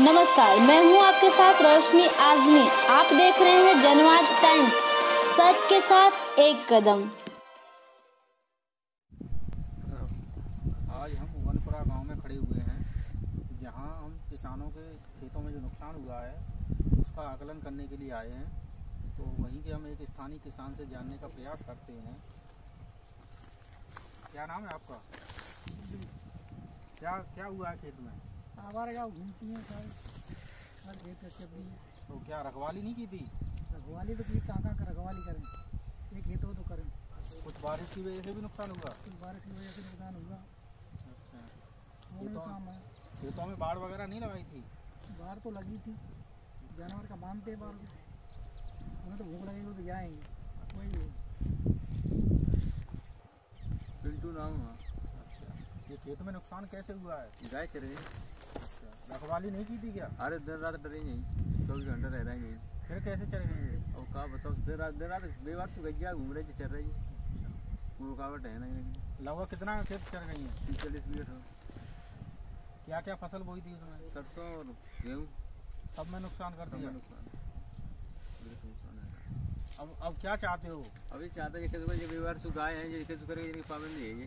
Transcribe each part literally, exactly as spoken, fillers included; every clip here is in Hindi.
नमस्कार, मैं हूं आपके साथ रोशनी आजमी। आप देख रहे हैं जनवाद टाइम्स, सच के साथ एक कदम। आज हम वनपुरा गांव में खड़े हुए हैं, जहां हम किसानों के खेतों में जो नुकसान हुआ है उसका आकलन करने के लिए आए हैं। तो वहीं के हम एक स्थानीय किसान से जानने का प्रयास करते हैं। क्या नाम है आपका? क्या क्या हुआ है खेत में? हमारे गाँव घूमती हैं सारे खेत चल रही है। तो क्या रखवाली नहीं की थी? रखवाली तो की कहाँ कहाँ का रखवाली करें, एक खेत हो तो करें। कुछ बारिश की वजह से भी नुकसान हुआ? कुछ बारिश की वजह से नुकसान हुआ। अच्छा, खेतों काम है। खेतों में बाढ़ वगैरह नहीं लगाई थी? बाढ़ तो लगी थी, जानवर का मानते हैं बाढ़ को, उन्हें तो भूख लगेगी तो जाएंगे। वही है। पिंटू नाम है। अच्छा, ये खेत में नुकसान कैसे हुआ है? गाय चरे। अच्छा, रखवाली नहीं की थी क्या? अरे दिन रात डरे नहीं, चौबीस घंटे रह रहे हैं। फिर कैसे चल गई ये? और कहा बताओ, दिन रात दिन रात बेवार से गैया घूम रहे चल रही है, कोई रुकावट है नहीं। लगभग कितना खेत चल गई है? तीस चालीस बीघा था। क्या क्या फसल बोई थी उसमें? सरसों और गेहूँ सब में नुकसान कर सब दिया। में नुकसान बिल्कुल नुकसान है। अब अब क्या चाहते हो? अभी चाहते हैं कि ये बेवार से गाय है, ये कैसे करेंगे, इनकी पाबंदी है ये।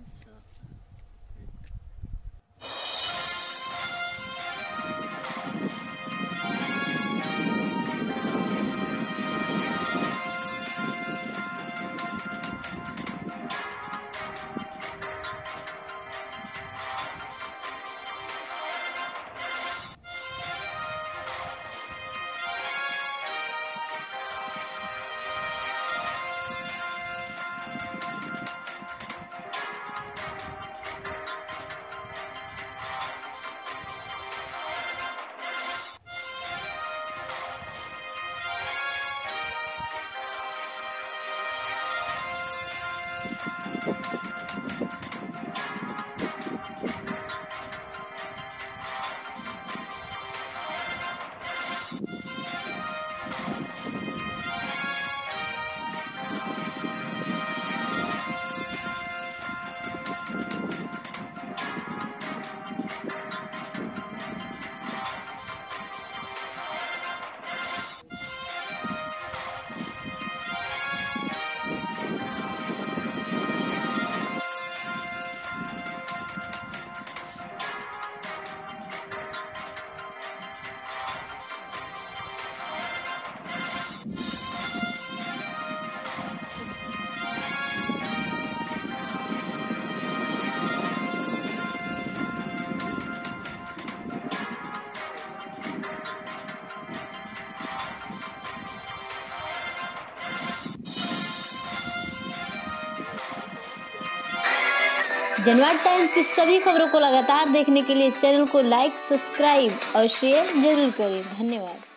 जनवाद टाइम्स की सभी खबरों को लगातार देखने के लिए चैनल को लाइक, सब्सक्राइब और शेयर जरूर करें। धन्यवाद।